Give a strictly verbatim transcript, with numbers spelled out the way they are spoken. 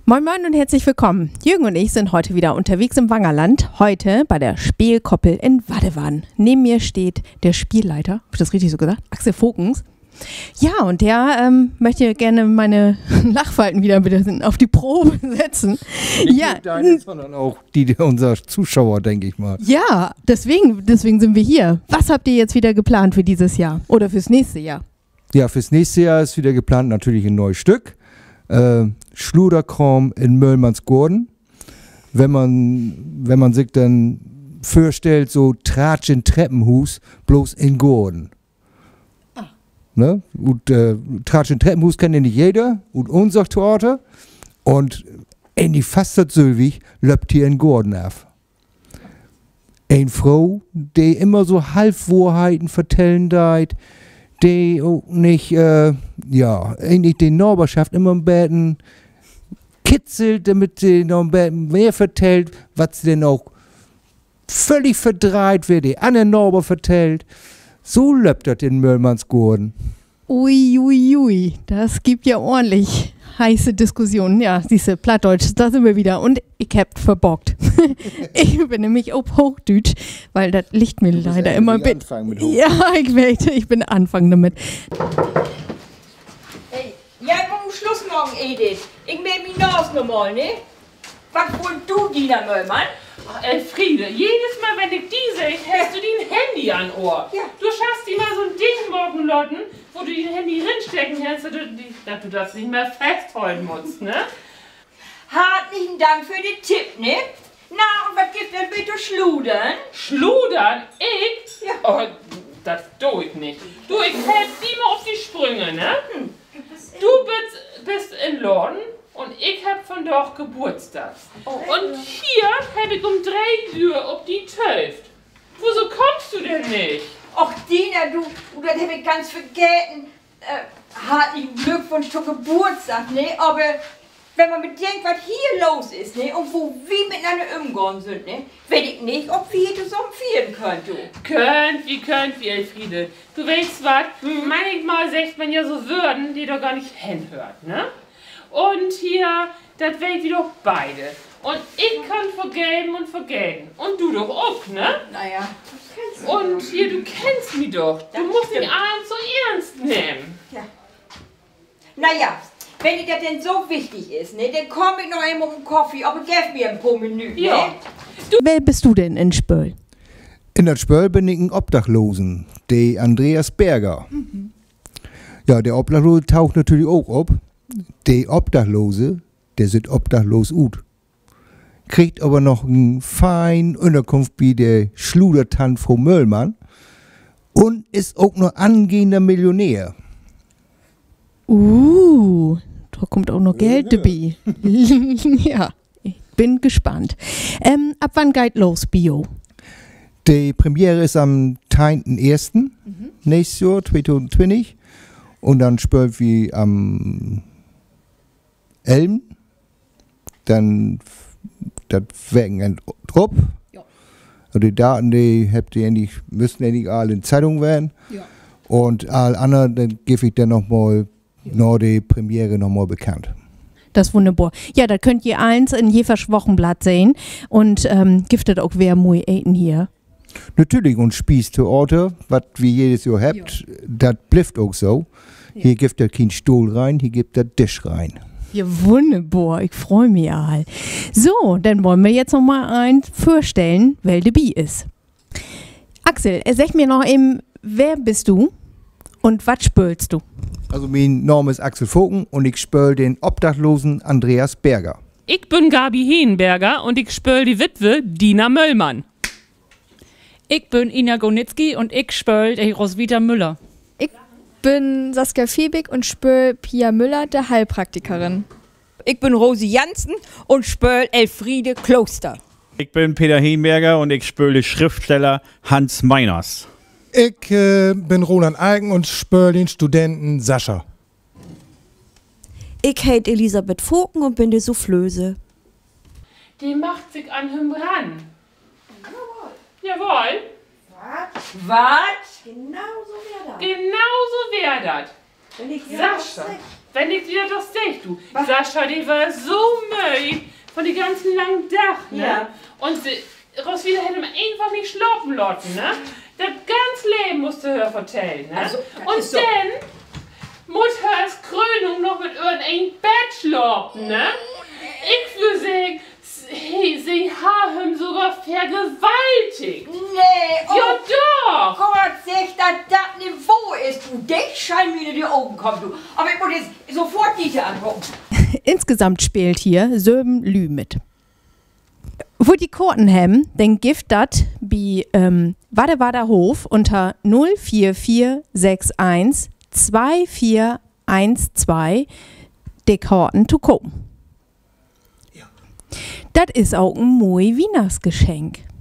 Moin Moin und herzlich willkommen. Jürgen und ich sind heute wieder unterwegs im Wangerland. Heute bei der Spielkoppel in Wadewan. Neben mir steht der Spielleiter, habe ich das richtig so gesagt? Axel Voggens. Ja, und der ähm, möchte gerne meine Lachfalten wieder bitte auf die Probe setzen. Nicht Ja, nur deine, sondern auch die unserer Zuschauer, denke ich mal. Ja, deswegen, deswegen sind wir hier. Was habt ihr jetzt wieder geplant für dieses Jahr oder fürs nächste Jahr? Ja, fürs nächste Jahr ist wieder geplant natürlich ein neues Stück. Äh, Schluderkram in Möllmannsgurden. Wenn man, wenn man sich dann vorstellt, so Tratsch in Treppenhus, bloß in Gurden. Ah. Ne? Und äh, Tratsch in Treppenhus kennt ja nicht jeder. Und unser Torte. Und ähnlich fast so sylvig löppt hier in Gurden auf. Eine Frau, die immer so Halbwahrheiten vertellen deit, die auch nicht, äh, ja, eigentlich die Nachbarschaft immer im Betten kitzelt, damit sie noch ein bisschen mehr vertellt, was sie denn auch völlig verdreht, wer die anderen Nachbar vertellt. So löppt das in Möllmannsgurden. Ui, ui, ui, das gibt ja ordentlich heiße Diskussionen. Ja, siehste, Plattdeutsch, da sind wir wieder. Und ich hab verbockt. Ich bin nämlich auf Hochdeutsch, weil das liegt mir leider immer ein bisschen. Ja, ich weiß, ich bin Anfang damit. Hey, ja, ich Schluss morgen, Edith. Ich nehme mich naus nochmal, ne? Was wohl du, Dina Möllmann? Ach, Elfriede, jedes Mal, wenn ich die sehe, hältst du dein Handy an Ohr. Ja. Du schaffst immer so ein Ding morgen, Lotten, wo du dein Handy rinstecken kannst, dass du, die, dass du das nicht mehr festhalten musst, ne? Herzlichen Dank für den Tipp, ne? Na, und was gibt denn bitte Schludern? Schludern? Ich? Ja. Oh, das tu ich nicht. Du, ich helf dir mal auf die Sprünge, ne? Hm. Du bist, bist in Lorden und ich hab von dort Geburtstag. Oh, Und hier hab ich um drei Uhr ob die Töft. Wieso kommst du denn nicht? Och, Dina, du, du, das hab ich ganz vergessen. Äh, herzlichen Glückwunsch zum Geburtstag, ne? Aber wenn man bedenkt, was hier los ist, ne? Und wo wir miteinander umgehen sind, ne? Weiß ich nicht, ob wir hier zusammen feiern können, du. Könnt, wie könnt, wie Elfriede. Du weißt was, hm. manchmal sagt man ja so Würden, die doch gar nicht hinhört, ne? Und hier, das weiß wir doch beide. Und ich kann vergeben und vergelten. Und du doch auch, ne? Naja. Und hier, du kennst mich doch. Du Das musst stimmt. den Abend so ernst nehmen. Ja. Naja, wenn dir das denn so wichtig ist, ne, dann komm ich noch einmal um einen Kaffee, aber gib mir ein paar Minuten, Ja. ne? Wer bist du denn in Spöll? In der Spöll bin ich ein Obdachlosen, der Andreas Berger. Mhm. Ja, der Obdachlose taucht natürlich auch ab. Der Obdachlose, der sieht obdachlos ut. Kriegt aber noch eine feine Unterkunft wie der Schludertant Frau Möllmann und ist auch noch angehender Millionär. Uh, da kommt auch noch Geld dabei. Ja, ich bin gespannt. Ähm, ab wann geht los, Bio? Die Premiere ist am zehnten ersten Mhm. nächstes Jahr, zwanzig zwanzig. Und dann spielt wir am elften Dann das wegen ein Trupp. Ja. Und die Daten, die habt ihr endlich, müssen endlich alle in Zeitung werden. Ja. Und all anderen, dann gebe ich dann nochmal noch die Premiere nochmal bekannt. Das ist wunderbar. Ja, da könnt ihr eins in Jefers Wochenblatt sehen. Und ähm, giftet auch wer muy eten hier. Natürlich, und Spießtheater, was wir jedes Jahr habt, das bleibt auch so. Ja. Hier gibt er keinen Stuhl rein, hier gibt er Tisch rein. Ja, wunderbar. Ich freue mich all. So, dann wollen wir jetzt noch mal eins vorstellen, wer dabei ist. Axel, sag mir noch eben, wer bist du und was spülst du? Also mein Name ist Axel Vogen und ich spöl den Obdachlosen Andreas Berger. Ich bin Gabi Heenberger und ich spöl die Witwe Dina Möllmann. Ich bin Ina Gonitzki und ich spöl die Roswitha Müller. Ich bin Saskia Fiebig und spöl Pia Müller, der Heilpraktikerin. Ich bin Rosi Jansen und spöl Elfriede Kloster. Ich bin Peter Heenberger und ich spöle Schriftsteller Hans Meiners. Ich äh, bin Roland Eigen und spöl den Studenten Sascha. Ich heiße Elisabeth Vogen und bin die Soufflöse. Die macht sich an ihm ran. Jawohl. Was? Genau so wäre das. Genau so wär das. Wenn ich Sascha. wenn ich wieder das sehe, du. Sascha, die war so müde von den ganzen langen Tag, ne? Ja. Und sie, Roswitha hätte mir einfach nicht schlafen lassen, ne? Das ganze Leben musste her vertellen, ne? Also, das und ist so. dann muss er als Krönung noch mit irgendeinem Bett schlafen, ne? Ich würde sagen, sie, sie haben sogar vergewaltigt. Nee, oh Ja doch! Gott, sech, dass das Niveau ist, du. Dich scheint mir in die Augen kommen, du. Aber ich muss jetzt sofort Dieter angucken. Insgesamt spielt hier Söben Lü mit. Wo die Korten haben, dann gibt das bei ähm, Wadewader Hof unter null vier vier sechs eins zwei vier eins zwei die Korten zu kommen. Das ist auch ein moi Weihnachtsgeschenk.